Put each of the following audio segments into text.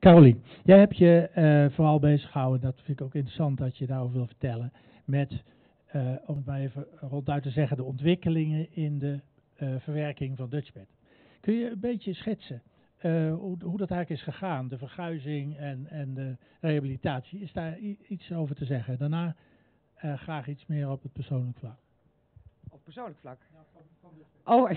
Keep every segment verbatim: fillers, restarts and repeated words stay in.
Carolien, jij hebt je uh, vooral bezig gehouden, dat vind ik ook interessant dat je daarover wil vertellen, met, uh, om het maar even ronduit te zeggen, de ontwikkelingen in de uh, verwerking van Dutchbat. Kun je een beetje schetsen uh, hoe, hoe dat eigenlijk is gegaan, de verguizing en, en de rehabilitatie? Is daar i- iets over te zeggen? Daarna uh, graag iets meer op het persoonlijk vlak. Op persoonlijk vlak? Ja, van, van oh,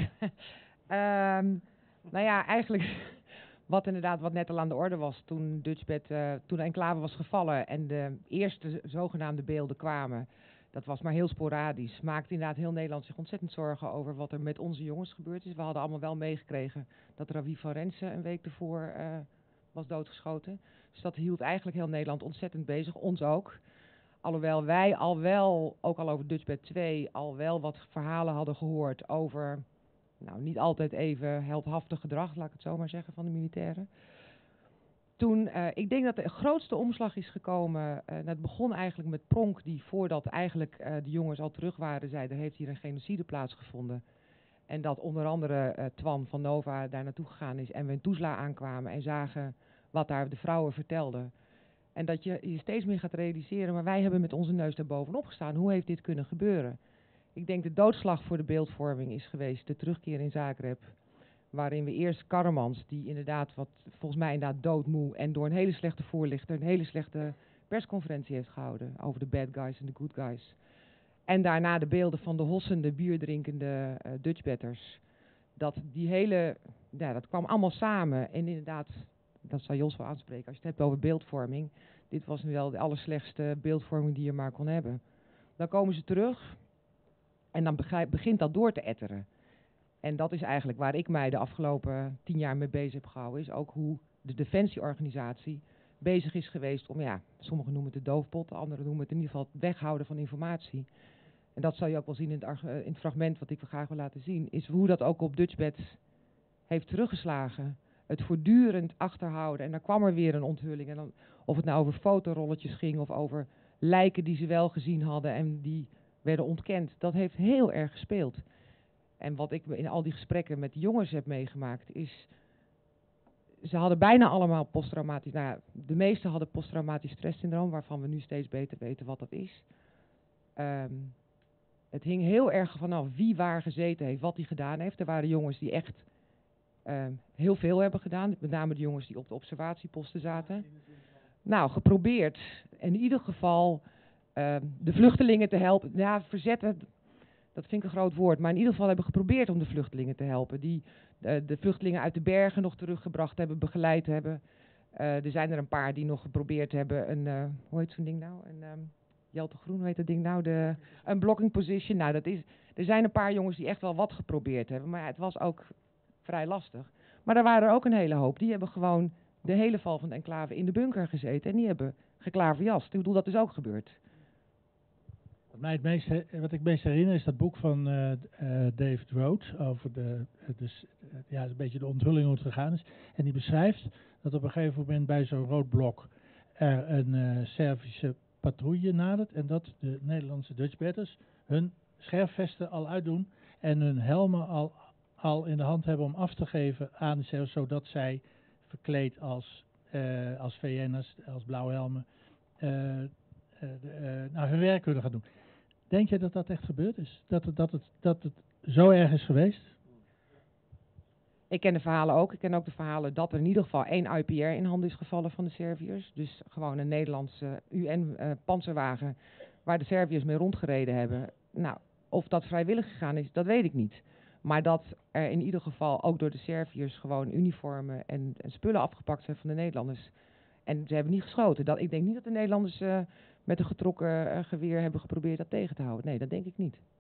um, nou ja, eigenlijk wat inderdaad wat net al aan de orde was toen Dutchbat, uh, toen de enclave was gevallen en de eerste zogenaamde beelden kwamen. Dat was maar heel sporadisch. Maakte inderdaad heel Nederland zich ontzettend zorgen over wat er met onze jongens gebeurd is. We hadden allemaal wel meegekregen dat Ravi van Rensen een week ervoor uh, was doodgeschoten. Dus dat hield eigenlijk heel Nederland ontzettend bezig, ons ook. Alhoewel wij al wel, ook al over Dutchbat twee, al wel wat verhalen hadden gehoord over, nou niet altijd even heldhaftig gedrag, laat ik het zo maar zeggen, van de militairen. Toen, uh, ik denk dat de grootste omslag is gekomen, uh, dat begon eigenlijk met Pronk, die voordat eigenlijk uh, de jongens al terug waren, zei er heeft hier een genocide plaatsgevonden. En dat onder andere uh, Twan van Nova daar naartoe gegaan is en we in Tuzla aankwamen en zagen wat daar de vrouwen vertelden. En dat je je steeds meer gaat realiseren, maar wij hebben met onze neus daar bovenop gestaan. Hoe heeft dit kunnen gebeuren? Ik denk de doodslag voor de beeldvorming is geweest, de terugkeer in Zagreb. Waarin we eerst Karremans, die inderdaad, wat volgens mij inderdaad doodmoe en door een hele slechte voorlichter een hele slechte persconferentie heeft gehouden over de bad guys en de good guys. En daarna de beelden van de hossende, bierdrinkende uh, Dutchbatters. Dat die hele, ja, dat kwam allemaal samen en inderdaad, dat zal Jos wel aanspreken als je het hebt over beeldvorming. Dit was nu wel de allerslechtste beeldvorming die je maar kon hebben. Dan komen ze terug en dan begint dat door te etteren. En dat is eigenlijk waar ik mij de afgelopen tien jaar mee bezig heb gehouden. Is ook hoe de defensieorganisatie bezig is geweest om, ja, sommigen noemen het de doofpot, anderen noemen het in ieder geval het weghouden van informatie. En dat zal je ook wel zien in het, in het fragment wat ik graag wil laten zien. Is hoe dat ook op Dutchbat heeft teruggeslagen. Het voortdurend achterhouden. En dan kwam er weer een onthulling. En dan, of het nou over fotorolletjes ging of over lijken die ze wel gezien hadden en die werden ontkend. Dat heeft heel erg gespeeld. En wat ik in al die gesprekken met de jongens heb meegemaakt is, ze hadden bijna allemaal posttraumatisch, nou ja, de meesten hadden posttraumatisch stresssyndroom, waarvan we nu steeds beter weten wat dat is. Um, het hing heel erg vanaf wie waar gezeten heeft, wat hij gedaan heeft. Er waren jongens die echt um, heel veel hebben gedaan, met name de jongens die op de observatieposten zaten. Nou, geprobeerd in ieder geval um, de vluchtelingen te helpen. Ja, verzetten, dat vind ik een groot woord, maar in ieder geval hebben geprobeerd om de vluchtelingen te helpen. Die uh, de vluchtelingen uit de bergen nog teruggebracht hebben, begeleid hebben. Uh, er zijn er een paar die nog geprobeerd hebben een, uh, hoe heet zo'n ding nou? Een, um, Jelte Groen, hoe heet dat ding nou? De, een blocking position. Nou, dat is, er zijn een paar jongens die echt wel wat geprobeerd hebben, maar ja, het was ook vrij lastig. Maar er waren er ook een hele hoop. Die hebben gewoon de hele val van de enclave in de bunker gezeten en die hebben geklaverjast. Ik bedoel, dat is ook gebeurd. Wat, mij het meest, wat ik het meest herinner is dat boek van uh, uh, David Rhodes over de, dus, uh, ja, een beetje de onthulling hoe het gegaan is. En die beschrijft dat op een gegeven moment bij zo'n rood blok er een uh, Servische patrouille nadert en dat de Nederlandse Dutchbatters hun scherfvesten al uitdoen en hun helmen al, al in de hand hebben om af te geven aan de Servers, zodat zij verkleed als, uh, als V N'ers, als blauwhelmen, uh, Uh, de, uh, nou, hun werk kunnen gaan doen. Denk je dat dat echt gebeurd is? Dat het, dat het, dat het zo erg is geweest? Ik ken de verhalen ook. Ik ken ook de verhalen dat er in ieder geval één I P R in handen is gevallen van de Serviërs. Dus gewoon een Nederlandse U N-panzerwagen uh, waar de Serviërs mee rondgereden hebben. Nou, of dat vrijwillig gegaan is, dat weet ik niet. Maar dat er in ieder geval ook door de Serviërs gewoon uniformen en, en spullen afgepakt zijn van de Nederlanders. En ze hebben niet geschoten. Dat, ik denk niet dat de Nederlanders uh, met een getrokken uh, geweer hebben geprobeerd dat tegen te houden. Nee, dat denk ik niet.